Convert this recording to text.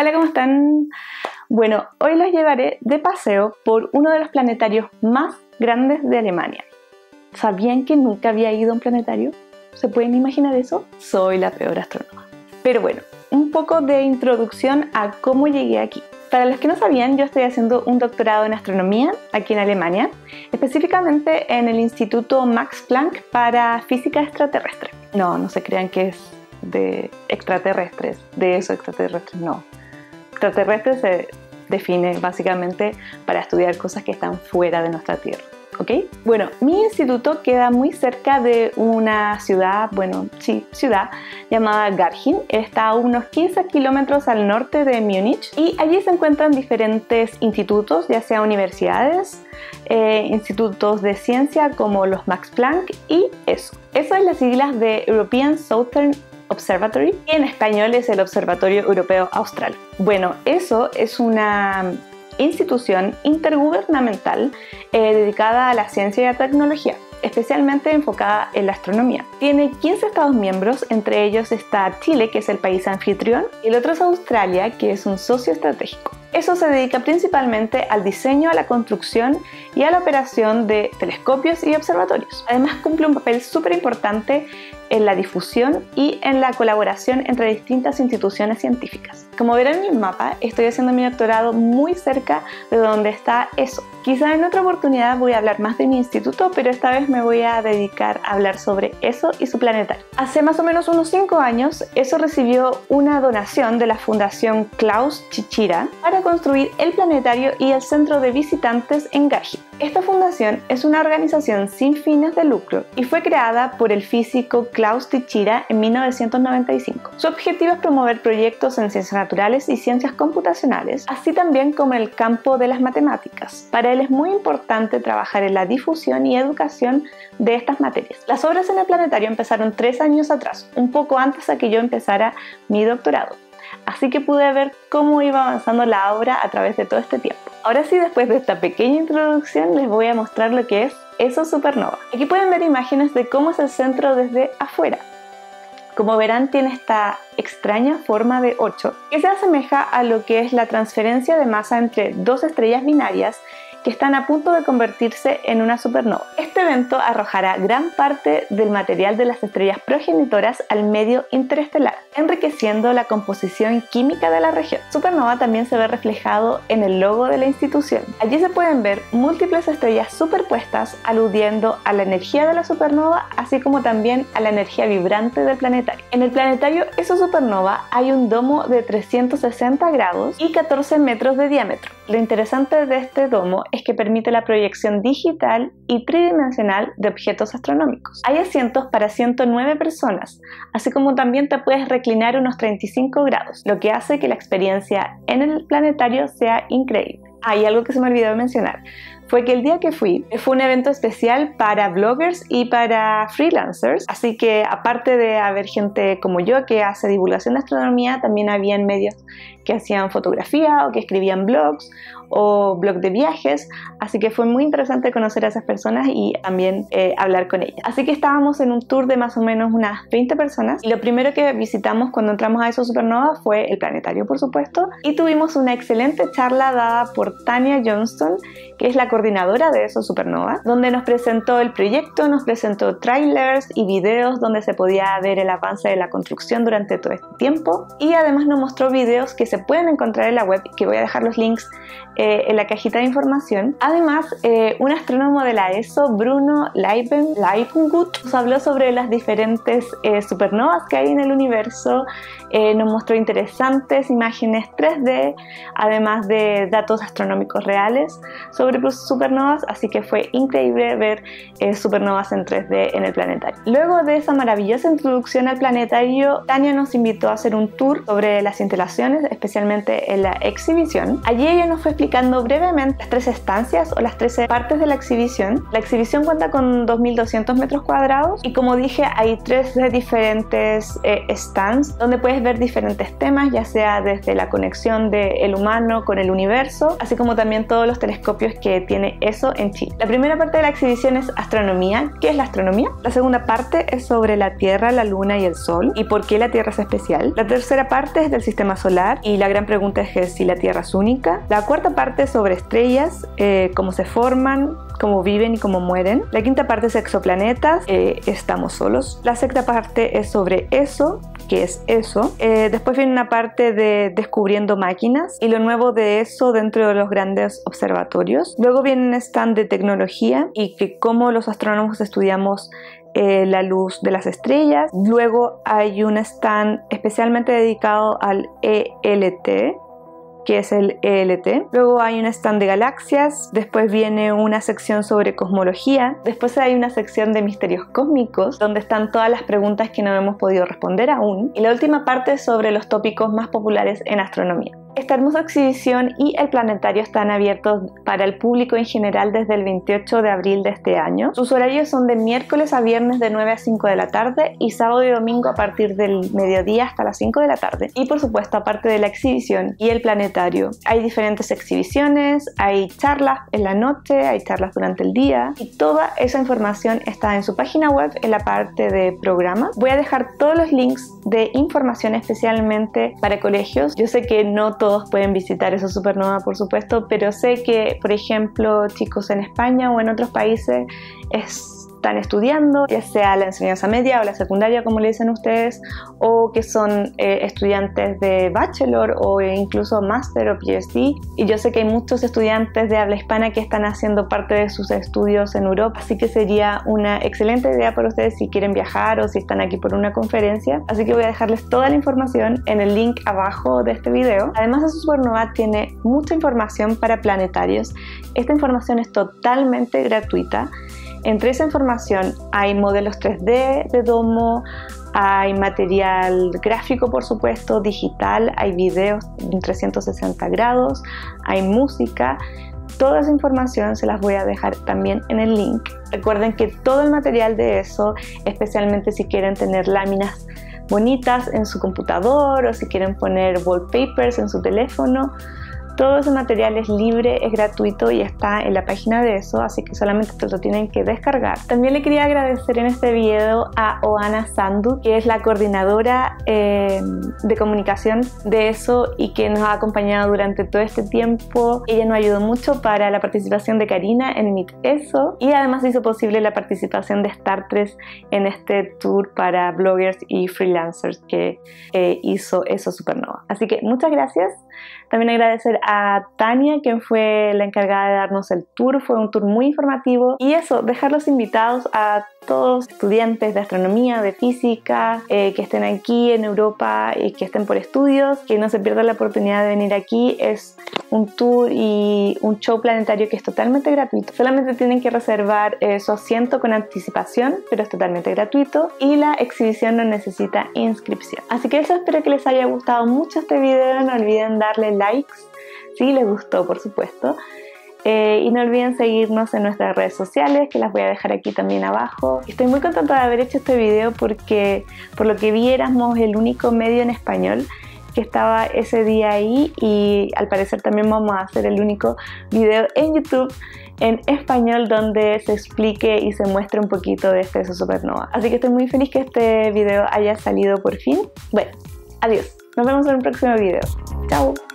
Hola, ¿cómo están? Bueno, hoy los llevaré de paseo por uno de los planetarios más grandes de Alemania. ¿Sabían que nunca había ido a un planetario? ¿Se pueden imaginar eso? Soy la peor astrónoma. Pero bueno, un poco de introducción a cómo llegué aquí. Para los que no sabían, yo estoy haciendo un doctorado en astronomía aquí en Alemania, específicamente en el Instituto Max Planck para Física Extraterrestre. No se crean que es de extraterrestres, de eso extraterrestres, no. Extraterrestre se define básicamente para estudiar cosas que están fuera de nuestra Tierra, ¿ok? Bueno, mi instituto queda muy cerca de una ciudad, ciudad llamada Garching. Está a unos 15 kilómetros al norte de Múnich y allí se encuentran diferentes institutos, ya sea universidades, institutos de ciencia como los Max Planck y ESO. ESO es las siglas de European Southern Observatory, y en español es el Observatorio Europeo Austral. Bueno, eso es una institución intergubernamental dedicada a la ciencia y la tecnología, especialmente enfocada en la astronomía. Tiene 15 estados miembros, entre ellos está Chile, que es el país anfitrión, y el otro es Australia, que es un socio estratégico. Eso se dedica principalmente al diseño, a la construcción y a la operación de telescopios y observatorios. Además, cumple un papel súper importante en la difusión y en la colaboración entre distintas instituciones científicas. Como verán en el mapa, estoy haciendo mi doctorado muy cerca de donde está ESO. Quizá en otra oportunidad voy a hablar más de mi instituto, pero esta vez me voy a dedicar a hablar sobre ESO y su planetario. Hace más o menos unos 5 años, ESO recibió una donación de la Fundación Klaus Tschira para construir el planetario y el centro de visitantes en Garching. Esta fundación es una organización sin fines de lucro y fue creada por el físico Klaus Tschira en 1995. Su objetivo es promover proyectos en ciencias naturales y ciencias computacionales, así también como en el campo de las matemáticas. Para él es muy importante trabajar en la difusión y educación de estas materias. Las obras en el planetario empezaron 3 años atrás, un poco antes de que yo empezara mi doctorado. Así que pude ver cómo iba avanzando la obra a través de todo este tiempo. Ahora sí, después de esta pequeña introducción, les voy a mostrar lo que es ESO Supernova. Aquí pueden ver imágenes de cómo es el centro desde afuera. Como verán, tiene esta extraña forma de 8 que se asemeja a lo que es la transferencia de masa entre dos estrellas binarias que están a punto de convertirse en una supernova. Este evento arrojará gran parte del material de las estrellas progenitoras al medio interestelar, enriqueciendo la composición química de la región. Supernova también se ve reflejado en el logo de la institución. Allí se pueden ver múltiples estrellas superpuestas aludiendo a la energía de la supernova, así como también a la energía vibrante del planetario. En el planetario ESO Supernova hay un domo de 360 grados y 14 metros de diámetro. Lo interesante de este domo es que permite la proyección digital y tridimensional de objetos astronómicos. Hay asientos para 109 personas, así como también te puedes reclinar unos 35 grados, lo que hace que la experiencia en el planetario sea increíble. Hay algo que se me olvidó mencionar. Fue que el día que fue un evento especial para bloggers y para freelancers, así que aparte de haber gente como yo que hace divulgación de astronomía, también habían medios que hacían fotografía o que escribían blogs o blog de viajes, así que fue muy interesante conocer a esas personas y también hablar con ellas. Así que estábamos en un tour de más o menos unas 20 personas y lo primero que visitamos cuando entramos a ESO Supernova fue el planetario, por supuesto, y tuvimos una excelente charla dada por Tania Johnston, que es la coordinadora de ESO Supernova, donde nos presentó el proyecto, nos presentó trailers y videos donde se podía ver el avance de la construcción durante todo este tiempo, y además nos mostró videos que se pueden encontrar en la web, que voy a dejar los links en la cajita de información. Además, un astrónomo de la ESO, Bruno Leibengut, nos habló sobre las diferentes supernovas que hay en el universo, nos mostró interesantes imágenes 3D, además de datos astronómicos reales sobre supernovas, así que fue increíble ver supernovas en 3D en el planetario. Luego de esa maravillosa introducción al planetario, Tania nos invitó a hacer un tour sobre las instalaciones, especialmente en la exhibición. Allí ella nos fue explicando brevemente las 3 estancias o las 13 partes de la exhibición. La exhibición cuenta con 2.200 metros cuadrados y, como dije, hay 3 diferentes stands donde puedes ver diferentes temas, ya sea desde la conexión del humano con el universo, así como también todos los telescopios que tiene ESO en Chile. La primera parte de la exhibición es astronomía. ¿Qué es la astronomía? La segunda parte es sobre la Tierra, la Luna y el Sol y por qué la Tierra es especial. La tercera parte es del sistema solar y la gran pregunta es que si la Tierra es única. La cuarta parte es sobre estrellas, cómo se forman, cómo viven y cómo mueren. La quinta parte es exoplanetas, estamos solos. La sexta parte es sobre ESO, ¿qué es ESO? Después viene una parte de descubriendo máquinas y lo nuevo de ESO dentro de los grandes observatorios. Luego viene un stand de tecnología y que cómo los astrónomos estudiamos la luz de las estrellas. Luego hay un stand especialmente dedicado al ELT, que es el ELT. Luego hay un stand de galaxias, después viene una sección sobre cosmología, después hay una sección de misterios cósmicos, donde están todas las preguntas que no hemos podido responder aún, y la última parte es sobre los tópicos más populares en astronomía. Esta hermosa exhibición y el planetario están abiertos para el público en general desde el 28 de abril de este año. Sus horarios son de miércoles a viernes de 9 a 5 de la tarde y sábado y domingo a partir del mediodía hasta las 5 de la tarde. Y por supuesto, aparte de la exhibición y el planetario, hay diferentes exhibiciones, hay charlas en la noche, hay charlas durante el día y toda esa información está en su página web en la parte de programas. Voy a dejar todos los links de información especialmente para colegios. Yo sé que no todos pueden visitar ESO Supernova, por supuesto, pero sé que, por ejemplo, chicos en España o en otros países están estudiando, ya sea la enseñanza media o la secundaria, como le dicen ustedes, o que son estudiantes de bachelor o incluso máster o PhD. Y yo sé que hay muchos estudiantes de habla hispana que están haciendo parte de sus estudios en Europa, así que sería una excelente idea para ustedes si quieren viajar o si están aquí por una conferencia. Así que voy a dejarles toda la información en el link abajo de este video. Además, ESO Supernova tiene mucha información para planetarios. Esta información es totalmente gratuita. Entre esa información hay modelos 3D de domo, hay material gráfico, por supuesto, digital, hay videos en 360 grados, hay música. Toda esa información se las voy a dejar también en el link. Recuerden que todo el material de ESO, especialmente si quieren tener láminas bonitas en su computador o si quieren poner wallpapers en su teléfono, todo ese material es libre, es gratuito y está en la página de ESO, así que solamente te lo tienen que descargar. También le quería agradecer en este video a Oana Sandu, que es la coordinadora de comunicación de ESO y que nos ha acompañado durante todo este tiempo. Ella nos ayudó mucho para la participación de Karina en Meet ESO y además hizo posible la participación de Star 3 en este tour para bloggers y freelancers que hizo ESO Supernova. Así que muchas gracias. También agradecer a Tania, quien fue la encargada de darnos el tour. Fue un tour muy informativo. Y eso, dejarlos invitados a todos estudiantes de astronomía, de física, que estén aquí en Europa y que estén por estudios, que no se pierdan la oportunidad de venir aquí. Es un tour y un show planetario que es totalmente gratuito. Solamente tienen que reservar su asiento con anticipación, pero es totalmente gratuito y la exhibición no necesita inscripción. Así que eso, espero que les haya gustado mucho este video. No olviden darle likes si les gustó, por supuesto. Y no olviden seguirnos en nuestras redes sociales, que las voy a dejar aquí también abajo. Estoy muy contenta de haber hecho este video porque, por lo que vi, éramos el único medio en español que estaba ese día ahí y al parecer también vamos a hacer el único video en YouTube en español donde se explique y se muestre un poquito de este ESO Supernova. Así que estoy muy feliz que este video haya salido por fin. Bueno, adiós. Nos vemos en el próximo video. Chao.